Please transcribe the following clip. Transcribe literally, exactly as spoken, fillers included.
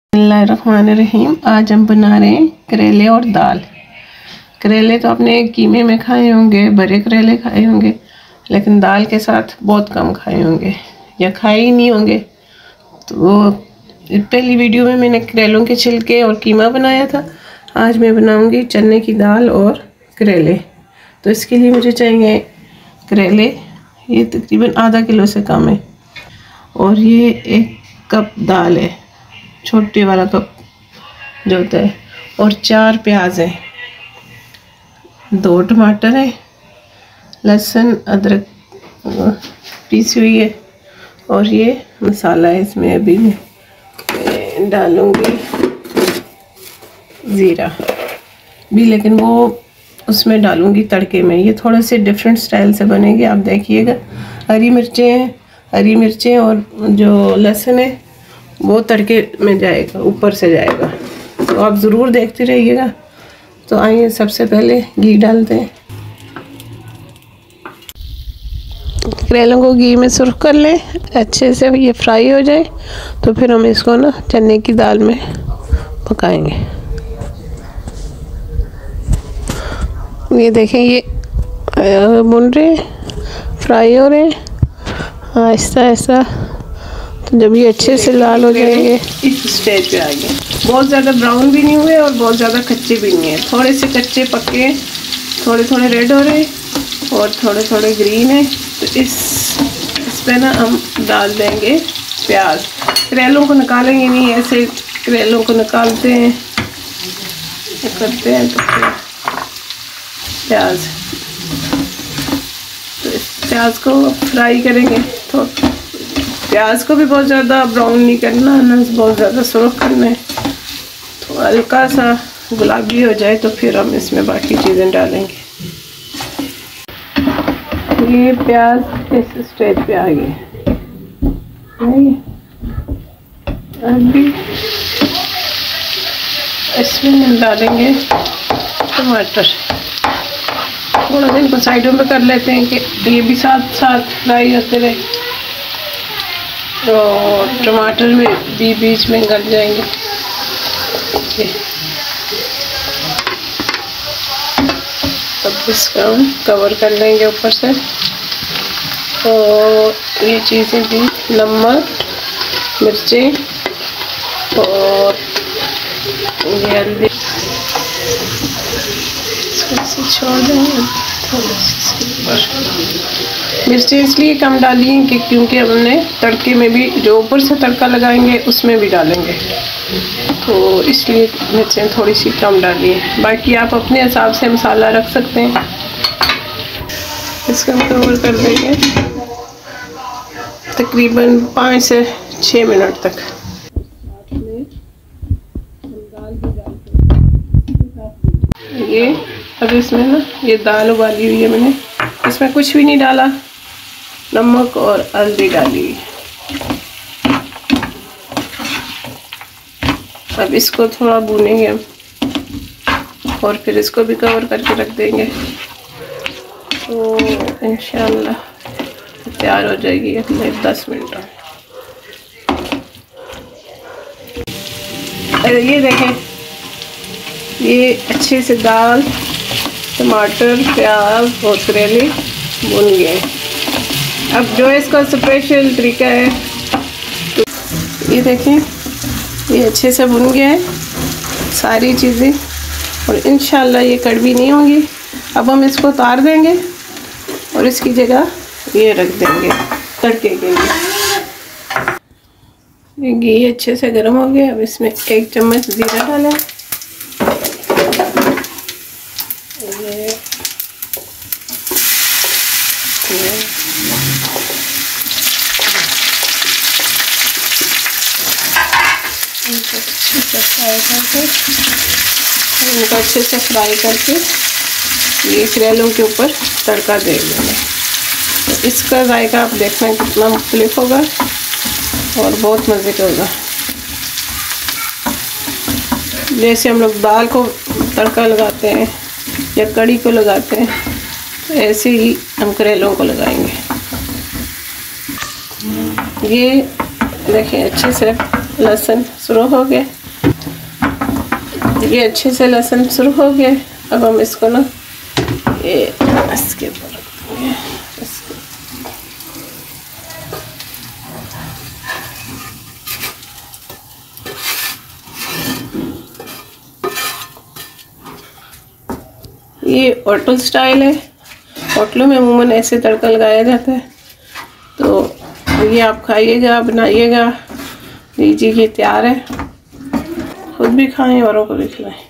बिस्मिल्लाहिर्रहमानिर्रहीम। आज हम बना रहे हैं करेले और दाल। करेले तो आपने कीमे में खाए होंगे, भरे करेले खाए होंगे, लेकिन दाल के साथ बहुत कम खाए होंगे या खाए ही नहीं होंगे। तो पहली वीडियो में मैंने करेलों के छिलके और कीमा बनाया था। आज मैं बनाऊंगी चने की दाल और करेले। तो इसके लिए मुझे चाहिए करेले, ये तकरीबन आधा किलो से कम है, और ये एक कप दाल है, छोटे वाला कप जो होता है, और चार प्याज है, दो टमाटर है, लहसुन अदरक पीसी हुई है, और ये मसाला है। इसमें अभी मैं डालूंगी ज़ीरा भी, लेकिन वो उसमें डालूंगी तड़के में। ये थोड़े से डिफरेंट स्टाइल से बनेगी, आप देखिएगा। हरी मिर्चें हैं, हरी मिर्चें और जो लहसुन है वो तड़के में जाएगा, ऊपर से जाएगा, तो आप ज़रूर देखते रहिएगा। तो आइए सबसे पहले घी डालते हैं। करेलों को घी में सुर्ख कर लें अच्छे से, ये फ्राई हो जाए तो फिर हम इसको ना चने की दाल में पकाएंगे। ये देखें, ये भुन रहे, फ्राई हो रहे आहिस्ता आहिस्ता। तो जब ये अच्छे से लाल हो जाएंगे, इस स्टेज पे आ गए। बहुत ज़्यादा ब्राउन भी नहीं हुए और बहुत ज़्यादा कच्चे भी नहीं है, थोड़े से कच्चे पक्के, थोड़े थोड़े रेड हो रहे और थोड़े थोड़े ग्रीन है। तो इस इस पे ना हम डाल देंगे प्याज। करेलों को निकालेंगे नहीं, ऐसे करेलों को निकालते हैं, करते हैं तो फिर प्याज, तो इस प्याज को फ्राई करेंगे। तो प्याज को भी बहुत ज़्यादा ब्राउन नहीं करना, ना बहुत ज़्यादा सुर्ख करना है। तो हल्का सा गुलाबी हो जाए तो फिर हम इसमें बाकी चीज़ें डालेंगे। ये प्याज इस स्टेज पे आ गई, अभी इसमें हम डालेंगे टमाटर। थोड़ा सा इनको साइडों में कर लेते हैं कि ये भी साथ साथ फ्राई होते रहे, और टमाटर में भी बीच में गल जाएंगे। अब इसका हम कवर कर लेंगे ऊपर से। तो ये चीज़ें भी, नमक, मिर्चें और ये हल्दी, छोड़ देंगे। मिर्चें इसलिए कम डाली हैं कि क्योंकि हमने तड़के में भी, जो ऊपर से तड़का लगाएंगे उसमें भी डालेंगे, तो इसलिए मिर्चें थोड़ी सी कम डाली हैं। बाकी आप अपने हिसाब से मसाला रख सकते हैं। इसका कवर कर देंगे तकरीबन पाँच से छः मिनट तक। ये अब इसमें ना ये दाल उबाली हुई है मैंने, इसमें कुछ भी नहीं डाला, नमक और हल्दी डाली हुई। अब इसको थोड़ा भूनेंगे हम, और फिर इसको भी कवर करके रख देंगे। तो इंशाल्लाह तैयार हो जाएगी अगले दस मिनट में। ये देखें, ये अच्छे से दाल, टमाटर, प्याज और करेले भुन गए। अब जो इसका स्पेशल तरीका है, तो ये देखें, ये अच्छे से भुन गया है सारी चीज़ें, और इंशाल्लाह ये कड़वी नहीं होंगी। अब हम इसको उतार देंगे और इसकी जगह ये रख देंगे तड़के के लिए। ये घी अच्छे से गर्म हो गया। अब इसमें एक चम्मच जीरा डालें, ये इनको अच्छे से फ्राई करके इनको अच्छे से फ्राई करके ये करेलों के ऊपर तड़का दे देंगे। तो इसका जायका आप देखना कितना मुख्तलिफ होगा और बहुत मज़े का होगा। जैसे हम लोग दाल को तड़का लगाते हैं या कड़ी को लगाते हैं, तो ऐसे ही हम करेलों को लगाएंगे। ये देखें अच्छे से लहसुन शुरू हो गया। ये अच्छे से लहसुन शुरू हो गया। अब हम इसको ना ये इसके ऊपर रख देंगे। ये होटल स्टाइल है, होटलों में अमूमन ऐसे तड़का लगाया जाता है। तो ये आप खाइएगा, बनाइएगा, लीजिए, ये तैयार है। खुद भी खाएं, औरों को भी खिलाएं।